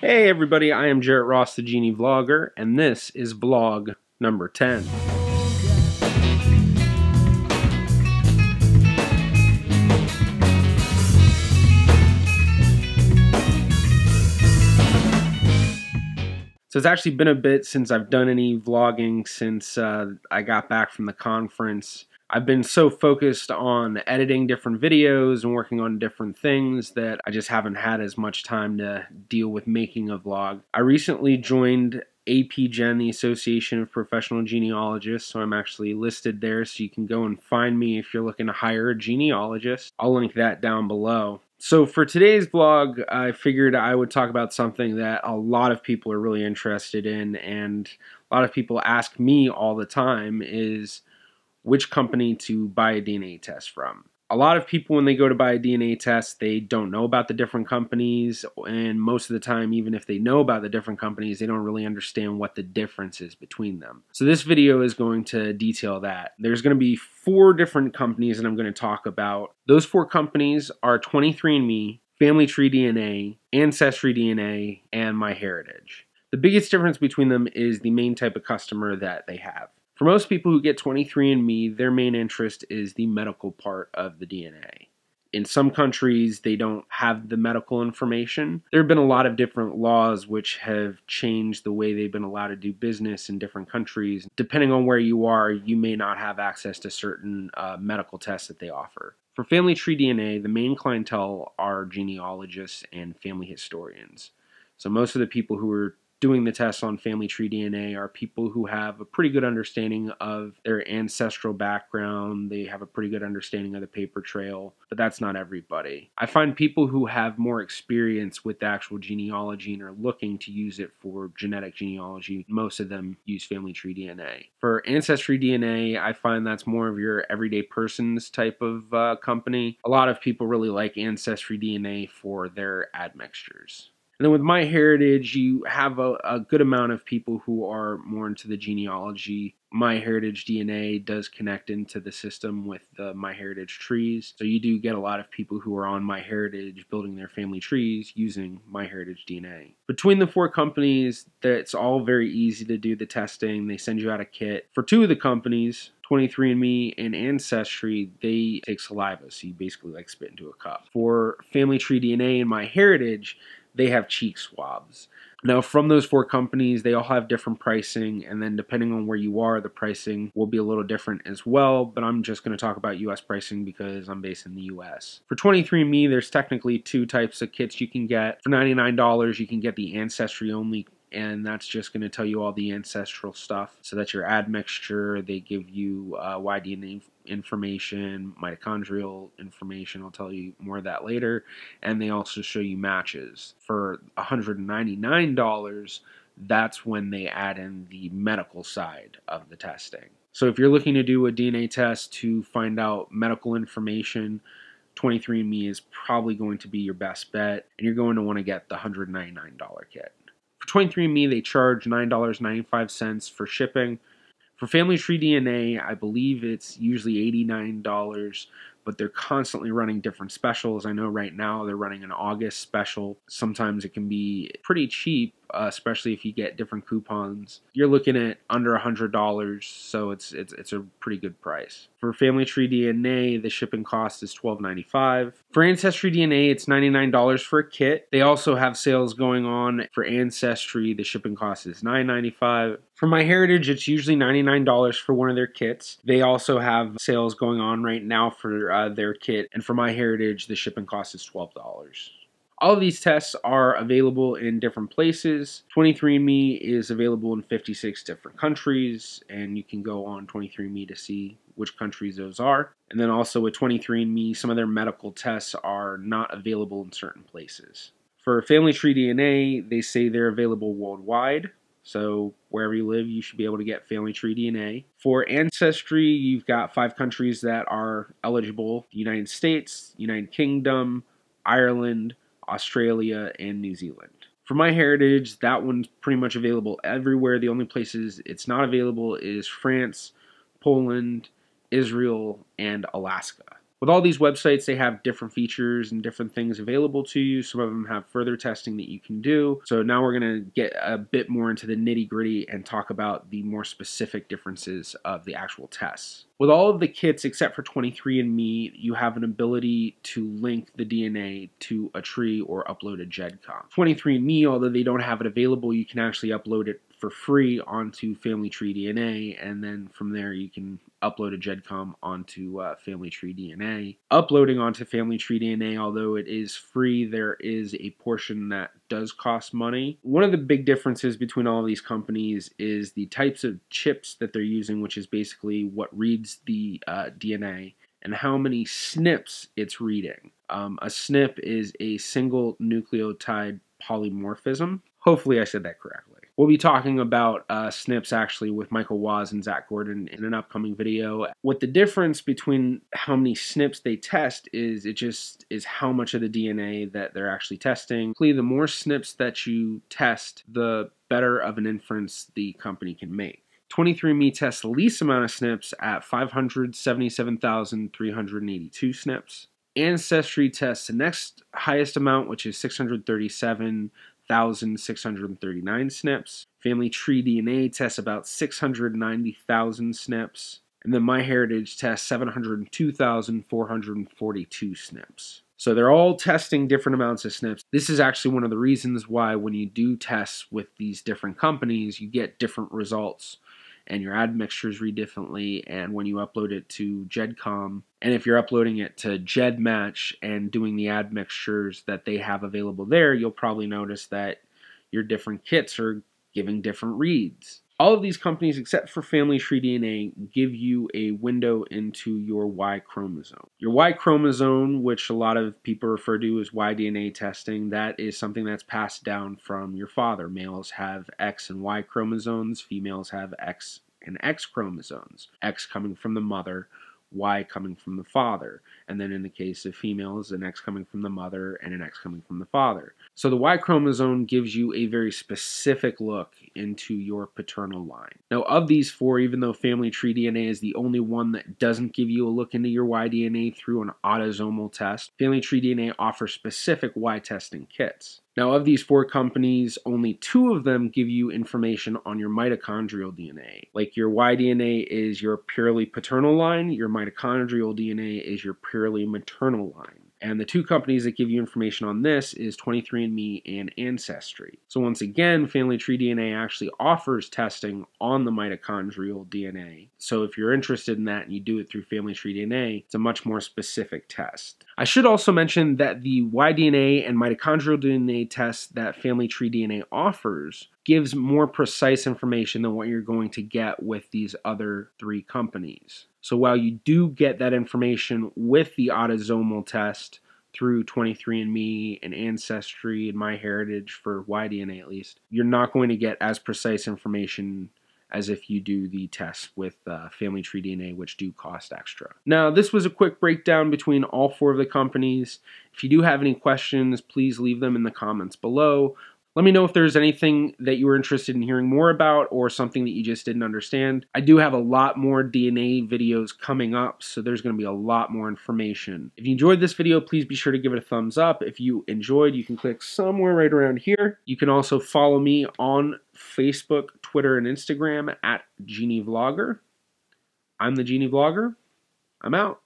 Hey everybody, I am Jarrett Ross, the GeneaVlogger, and this is vlog number 10. So it's actually been a bit since I've done any vlogging since I got back from the conference. I've been so focused on editing different videos and working on different things that I just haven't had as much time to deal with making a vlog. I recently joined APGen, the Association of Professional Genealogists, so I'm actually listed there, so you can go and find me if you're looking to hire a genealogist. I'll link that down below. So for today's vlog, I figured I would talk about something that a lot of people are really interested in, and a lot of people ask me all the time is which company to buy a DNA test from. A lot of people, when they go to buy a DNA test, they don't know about the different companies, and most of the time, even if they know about the different companies, they don't really understand what the difference is between them. So this video is going to detail that. There's going to be 4 different companies that I'm going to talk about. Those 4 companies are 23andMe, Family Tree DNA, Ancestry DNA, and MyHeritage. The biggest difference between them is the main type of customer that they have. For most people who get 23andMe, their main interest is the medical part of the DNA. In some countries, they don't have the medical information. There have been a lot of different laws which have changed the way they've been allowed to do business in different countries. Depending on where you are, you may not have access to certain medical tests that they offer. For Family Tree DNA, the main clientele are genealogists and family historians. So most of the people who are doing the tests on Family Tree DNA are people who have a pretty good understanding of their ancestral background. They have a pretty good understanding of the paper trail, but that's not everybody. I find people who have more experience with the actual genealogy and are looking to use it for genetic genealogy, most of them use Family Tree DNA. For Ancestry DNA, I find that's more of your everyday person's type of company. A lot of people really like Ancestry DNA for their admixtures. And then with MyHeritage, you have a good amount of people who are more into the genealogy. MyHeritage DNA does connect into the system with the MyHeritage trees. So you do get a lot of people who are on MyHeritage building their family trees using MyHeritage DNA. Between the 4 companies, it's all very easy to do the testing. They send you out a kit. For 2 of the companies, 23andMe and Ancestry, they take saliva, so you basically like spit into a cup. For Family Tree DNA and MyHeritage, they have cheek swabs. Now, from those 4 companies, they all have different pricing, and then depending on where you are, the pricing will be a little different as well, but I'm just going to talk about US pricing because I'm based in the US. For 23andMe, there's technically 2 types of kits you can get. For $99, you can get the Ancestry only, and that's just going to tell you all the ancestral stuff. So that's your admixture. They give you Y-DNA information, mitochondrial information. I'll tell you more of that later. And they also show you matches. For $199, that's when they add in the medical side of the testing. So if you're looking to do a DNA test to find out medical information, 23andMe is probably going to be your best bet, and you're going to want to get the $199 kit. For 23andMe, they charge $9.95 for shipping. For Family Tree DNA, I believe it's usually $89, but they're constantly running different specials. I know right now they're running an August special. Sometimes it can be pretty cheap, especially if you get different coupons. You're looking at under $100, so it's a pretty good price. For Family Tree DNA, the shipping cost is $12.95. For Ancestry DNA, it's $99 for a kit. They also have sales going on. For Ancestry, the shipping cost is $9.95. For MyHeritage, it's usually $99 for one of their kits. They also have sales going on right now for their kit, and for MyHeritage, the shipping cost is $12. All of these tests are available in different places. 23andMe is available in 56 different countries, and you can go on 23andMe to see which countries those are. And then also with 23andMe, some of their medical tests are not available in certain places. For Family Tree DNA, they say they're available worldwide. So wherever you live, you should be able to get Family Tree DNA. For Ancestry, you've got 5 countries that are eligible: the United States, United Kingdom, Ireland, Australia, and New Zealand. For MyHeritage, that one's pretty much available everywhere. The only places it's not available is France, Poland, Israel, and Alaska. With all these websites, they have different features and different things available to you. Some of them have further testing that you can do. So now we're going to get a bit more into the nitty-gritty and talk about the more specific differences of the actual tests. With all of the kits except for 23andMe, you have an ability to link the DNA to a tree or upload a GEDCOM. 23andMe, although they don't have it available, you can actually upload it for free onto Family Tree DNA, and then from there you can upload a GEDCOM onto Family Tree DNA. Uploading onto Family Tree DNA, although it is free, there is a portion that does cost money. One of the big differences between all of these companies is the types of chips that they're using, which is basically what reads the DNA and how many SNPs it's reading. A SNP is a single nucleotide polymorphism. Hopefully I said that correctly. We'll be talking about SNPs actually with Michael Waz and Zach Gordon in an upcoming video. What the difference between how many SNPs they test is, it just is how much of the DNA that they're actually testing. The more SNPs that you test, the better of an inference the company can make. 23andMe tests the least amount of SNPs at 577,382 SNPs. Ancestry tests the next highest amount, which is 637,639 SNPs. Family Tree DNA tests about 690,000 SNPs. And then MyHeritage tests 702,442 SNPs. So they're all testing different amounts of SNPs. This is actually one of the reasons why when you do tests with these different companies, you get different results. And your admixtures read differently, and when you upload it to GEDCOM, and if you're uploading it to GEDmatch and doing the admixtures that they have available there, you'll probably notice that your different kits are giving different reads. All of these companies, except for Family Tree DNA, give you a window into your Y chromosome. Your Y chromosome, which a lot of people refer to as Y DNA testing, that is something that's passed down from your father. Males have X and Y chromosomes, females have X and X chromosomes. X coming from the mother, Y coming from the father. And then in the case of females, an X coming from the mother and an X coming from the father. So the Y chromosome gives you a very specific look into your paternal line. Now of these four, even though Family Tree DNA is the only one that doesn't give you a look into your Y DNA through an autosomal test, Family Tree DNA offers specific Y testing kits. Now of these four companies, only two of them give you information on your mitochondrial DNA. Like your Y DNA is your purely paternal line, your mitochondrial DNA is your purely maternal line. And the two companies that give you information on this is 23andMe and Ancestry. So once again, Family Tree DNA actually offers testing on the mitochondrial DNA. So if you're interested in that and you do it through Family Tree DNA, it's a much more specific test. I should also mention that the Y-DNA and mitochondrial DNA test that Family Tree DNA offers gives more precise information than what you're going to get with these other three companies. So while you do get that information with the autosomal test through 23andMe and Ancestry and MyHeritage for Y-DNA at least, you're not going to get as precise information as if you do the tests with Family Tree DNA, which do cost extra. Now, this was a quick breakdown between all four of the companies. If you do have any questions, please leave them in the comments below. Let me know if there's anything that you were interested in hearing more about or something that you just didn't understand. I do have a lot more DNA videos coming up, so there's going to be a lot more information. If you enjoyed this video, please be sure to give it a thumbs up. If you enjoyed, you can click somewhere right around here. You can also follow me on Facebook, Twitter, and Instagram at GeneaVlogger. I'm the GeneaVlogger. I'm out.